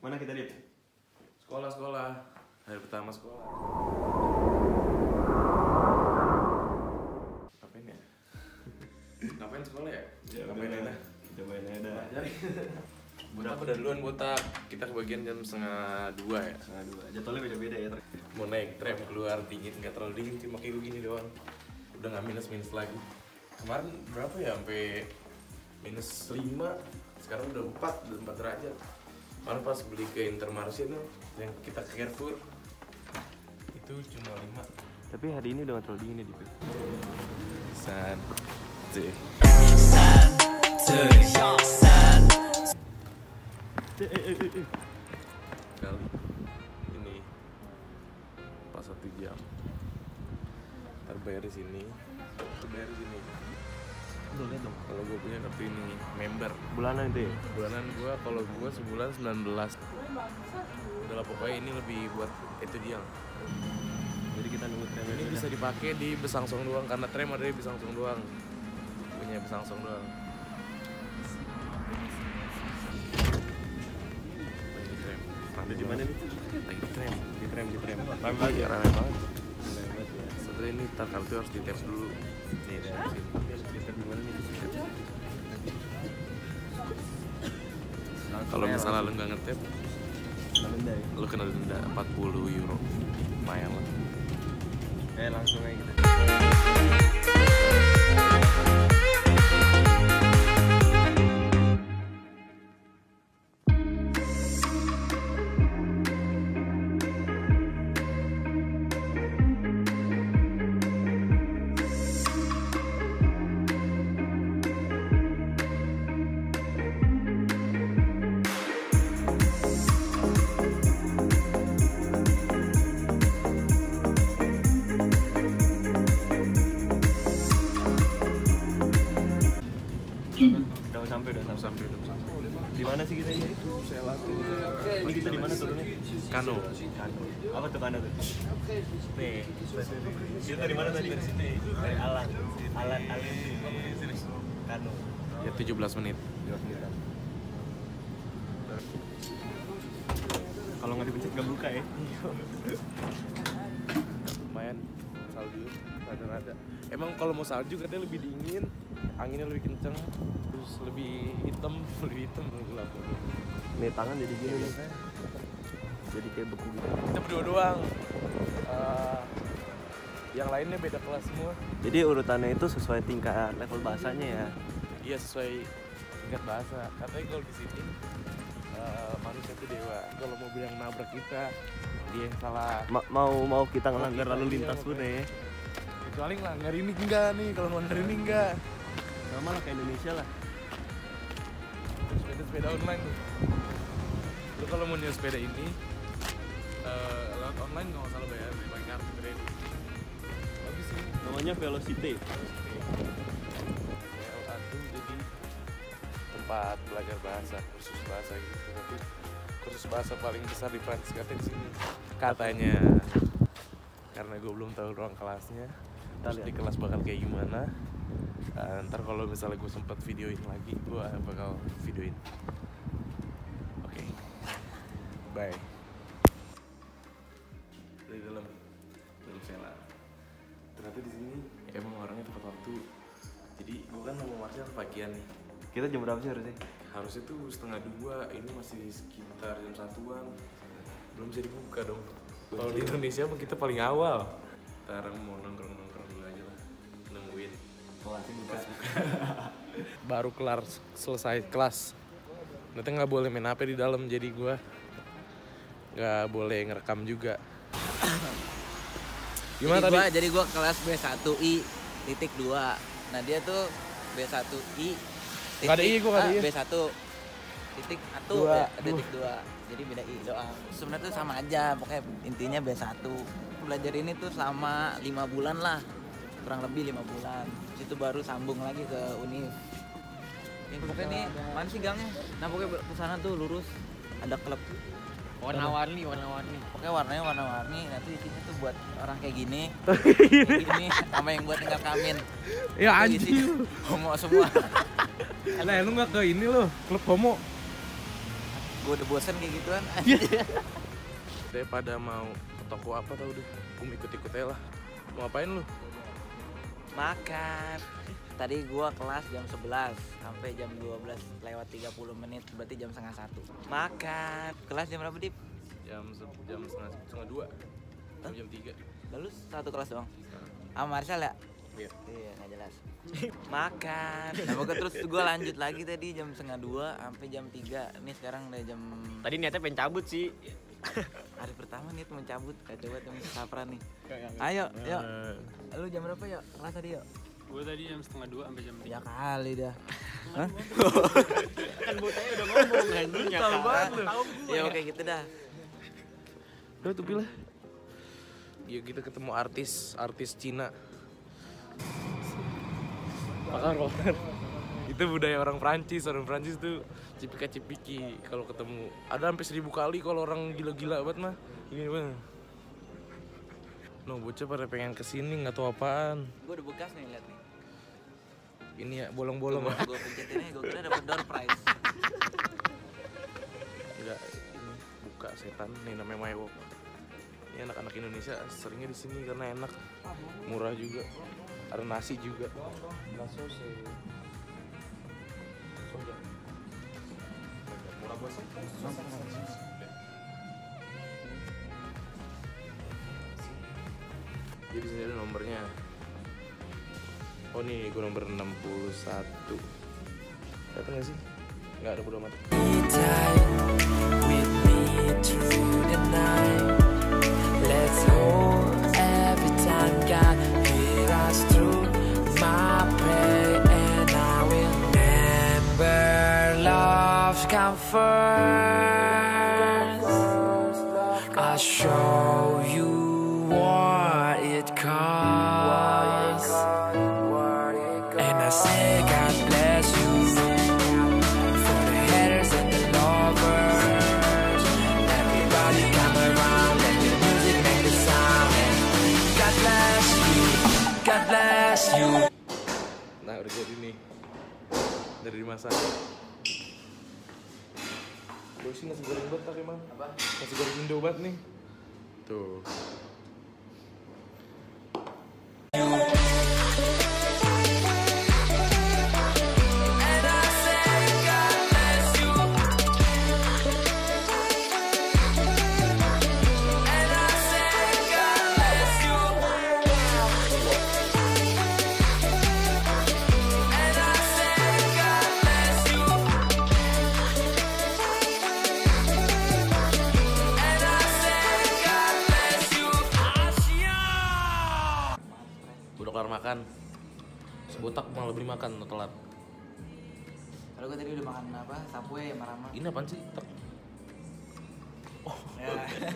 Mana kita lihat? Sekolah. Hari pertama sekolah. Ngapain ya? Ngapain sekolah ya? Ngapain aja? Kita main aja. Botak udah duluan botak. Kita kebagian jam 1:30 ya. 2. Jadwalnya beda-beda ya. Mau naik tram keluar dingin, nggak terlalu dingin sih, makanya gue gini doang. Udah nggak minus lagi. Kemarin berapa ya? Sampai -5. Sekarang udah 4 derajat. Kemarin pas beli ke Intermarché tuh, yang kita ke Carrefour itu cuma 5. Tapi hari ini udah nggak terlalu dingin ya di kali ini pas 1 jam. Ntar bayar di sini. Udah lihat dong. Kalau gue punya kartu ini member Bulanan itu ya? bulanan gue, kalau gue sebulan 19. Udah lah, pokoknya ini lebih buat itu dia. Jadi kita nunggu tram Ini bisa dipakai di Besangsong doang, karena tram ada di Besangsong doang. Punya Besangsong doang. Lagi di tram. Ada di mana nih? Lagi di tram. Di tram. Ramai lagi, ramai banget. Setelah ini tar kartu harus di tap dulu. Nih, dari sini. Di mana nih? Kalau misalnya lu nggak ngetap, Denda ya? lu kena denda 40 euro. Lumayan lah. Langsung aja kita. Udah sampai. Di mana sih kita ini? Oh, kita di mana turunnya? Kano. Apa tuh Kano tuh? Nih. Kita dari mana tadi? Dari sini. Dari Alan. Kano. Ya 17 menit. 12 menit. Kalau nggak dipencet nggak buka ya? Lumayan salju, rada-rada. Emang kalau mau salju katanya lebih dingin, anginnya lebih kenceng, terus lebih hitam, lebih gelap. Nih tangan jadi gini nih. Jadi kayak beku gitu. Kita berdua doang. Yang lainnya beda kelas semua. Jadi urutannya itu sesuai tingkat level bahasanya ya. Iya, sesuai tingkat bahasa. Katanya kalau di sini manusia itu dewa. Kalau mau bilang nabrak kita, dia yang salah. Mau kita ngelanggar lalu lintas pun ya. Kecuali ngelanggar ini enggak nih, kalau ngelanggar ini enggak. Sama lah kayak Indonesia lah. Sepeda online tuh. Lu kalau mau nyewa sepeda ini lewat online nggak masalah bayar, pakai kartu kredit. Bagus sih. Namanya Velocity. Aduh, jadi tempat belajar bahasa, kursus bahasa gitu. Tapi kursus bahasa paling besar di Prancis katanya di sini. Katanya. Karena gue belum tahu ruang kelasnya. Terus di kelas bakal kayak gimana. Ntar kalau misalnya gue sempat videoin lagi, gue bakal videoin. Oke. Bye. Dari dalam Vela. Ternyata di sini emang orangnya tepat waktu. Jadi gue kan mau marchnya kepagian nih. Kita jam berapa sih harusnya? Harusnya tuh 1:30. Ini masih sekitar jam 1-an. Belum bisa dibuka dong. Kalau di Indonesia mah kita paling awal. Sekarang mau nongkrong dulu aja lah. Nungguin Kelas buka. baru kelar selesai kelas. Nanti nggak boleh main HP di dalam, jadi gue nggak boleh ngerekam juga. Gimana tadi? Jadi gue kelas B1I.2. Nah dia tuh B1I. Nggak ada I, gue nggak ada I. B1.1 titik 2. Jadi beda I doang. Sebenarnya tuh sama aja, pokoknya intinya B1. Belajar ini tuh selama 5 bulan lah, kurang lebih 5 bulan. Situ baru sambung lagi ke Univ. Ini pokoknya nih, mana sih gangnya? Nah pokoknya ke sana tuh lurus, ada klub warna-warni. Pokoknya warnanya warna-warni. Nanti isinya tuh buat orang kayak gini. Gini sama yang buat tinggal kamin. Ya anjir. Homo semua. Nah, lu nggak ke ini lo, klub homo? Gue udah bosen kayak gituan. Daripada mau ke toko apa tau deh, gue ikut-ikut aja lah. Mau ngapain lu? Makan. Tadi gua kelas jam 11 sampai jam 12 lewat 30 menit, berarti jam setengah 1. Makan. Kelas jam berapa, Dip? Jam setengah 2 sampai jam 3. Lalu satu kelas doang. Sama Marcel ya? Iya. Iya, nggak jelas. Makan. Nah, pokoknya terus gue lanjut lagi tadi jam setengah 2 sampai jam 3. Ini sekarang udah jam. Tadi niatnya pengen cabut sih. Hari pertama nih mencabut. Coba tuh Sapra nih. Ayo, yuk. Lu jam berapa yuk? Kelas tadi yuk. Gue tadi jam setengah 2 sampai jam 3. Ya kali dah. Hah? Kan bocahnya udah ngomong anjing ya. Tahu banget lu. Tahu gue. Ya oke gitu dah. Udah tuh pilih. Ya kita ketemu artis Cina. Bakar. Itu budaya orang Prancis tuh cipika-cipiki kalau ketemu. Ada sampai 1000 kali kalau orang gila-gila banget mah. Ini bang. No, bocah pada pengen kesini nggak tahu apaan. Gue udah bekas nih lihat nih. Ini ya bolong-bolong. Gue pencetin aja, gue kira dapet door prize. Enggak, ini buka setan nih namanya Maiwok. Ini anak-anak Indonesia seringnya di sini karena enak, murah juga, ada nasi juga. Murah buat jadi di sini ada nomornya. Oh nih, gue nomor 61. Datang nggak sih? Nggak ada, bodo amat. Let's hold every time God hear us through my prayer, and I will remember love's come first. I'll show you what it costs, and I say God bless you for the haters and the lovers. Everybody come around, let the music make the sound, and God bless you, God bless you. Nah, udah jadi nih. Dari dimasak. Gue sih nasi goreng banget tak emang. Apa? Nasi goreng Indo banget nih. Tuh. And I say God bless you, and I say God bless you, and I say God bless you, and I say God bless you. Udah kelar makan. Sebotak malah beli makan, no telat. Kalau gue tadi udah makan apa? Subway sama Rama. Ini apaan sih? Ya.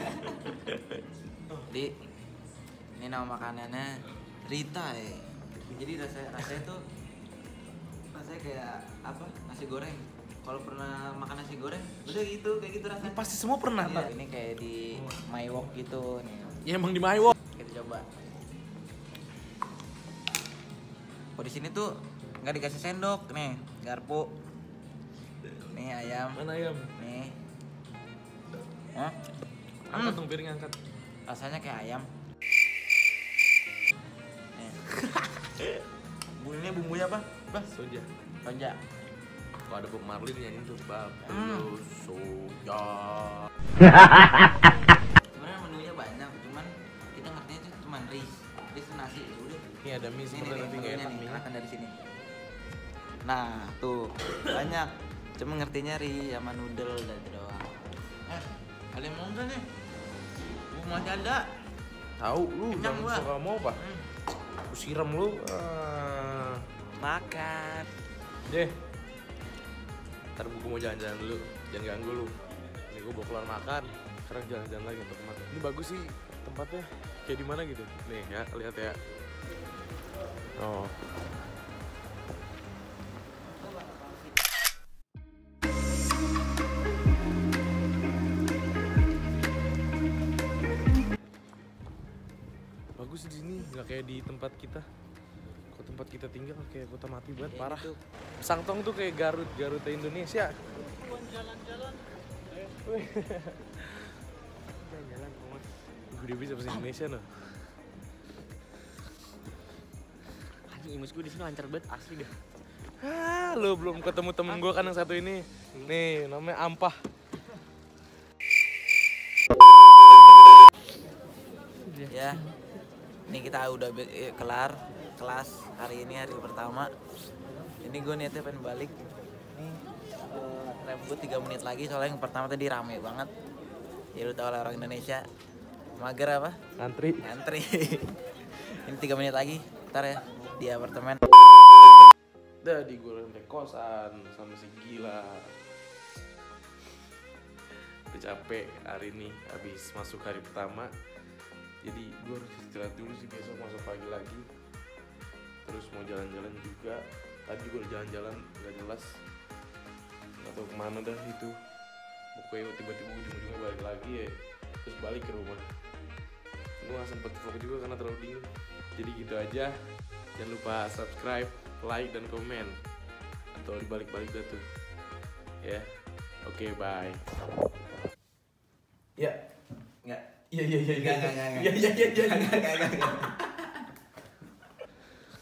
Jadi ini nama makanannya Rita ya. Jadi rasanya tuh rasanya kayak apa? Nasi goreng. Kalau pernah makan nasi goreng, udah gitu kayak gitu rasanya. Pasti semua pernah, Iya, tak? ini kayak di Maiwok gitu nih. Ya emang di Maiwok. Kita coba. Oh di sini tuh nggak dikasih sendok nih, garpu. Nih ayam. Mana ayam? Nih. Hah? Angkat dong piring, angkat. Rasanya kayak ayam. Nih. Bumbunya bumbunya apa? Soja. Soja. Kalau ada Bob Marley nyanyiin tuh soja. Sebenarnya menunya banyak, cuman kita ngertinya tuh cuman rice itu nasi ya udah. Ini ada mie Ini sebenarnya nih tapi nggak menunya enak nih, mie. makan dari sini. Nah tuh banyak, cuma ngertinya sama noodle dan itu doang. Ada yang mau nggak nih? Masih ada. Tahu lu, Kenyang jangan gua. suka mau apa? Aku siram lu. Makan. Deh. Ntar gue mau jalan-jalan dulu, jangan ganggu lu. Ini gue bawa keluar makan, sekarang jalan-jalan lagi untuk makan. Ini bagus sih tempatnya, kayak di mana gitu. Nih ya, lihat ya. Oh. Bagus di sini, nggak kayak di tempat kita. Kok tempat kita tinggal kayak kota mati banget, parah. Sangtong tuh kayak Garut Indonesia. Jalan-jalan banget. Gede bisa bahasa Indonesia no. Anjing imus gue di sini lancar banget asli dah. Lo belum ketemu temen gue kan yang satu ini. Nih, namanya Ampah. Ya, ini kita udah kelar kelas hari ini, hari pertama. Ini gue niatnya pengen balik. Ini rambut 3 menit lagi soalnya yang pertama tadi rame banget. Ya lu tau lah orang Indonesia mager apa? Antri. Ini 3 menit lagi, ntar ya di apartemen. Udah di gue lantai kosan sama si gila. Udah capek hari ini habis masuk hari pertama. Jadi gue harus istirahat dulu sih, besok masuk pagi lagi. Terus mau jalan-jalan juga. Tadi gue udah jalan-jalan gak jelas, gak tau kemana dah itu. Pokoknya tiba-tiba ujung-ujungnya balik lagi ya. Terus balik ke rumah. Gue gak sempet vlog juga karena terlalu dingin. Jadi gitu aja. Jangan lupa subscribe, like, dan komen. Atau dibalik-balik dah tuh. Ya, oke, bye. Ya. Enggak. Iya. Enggak.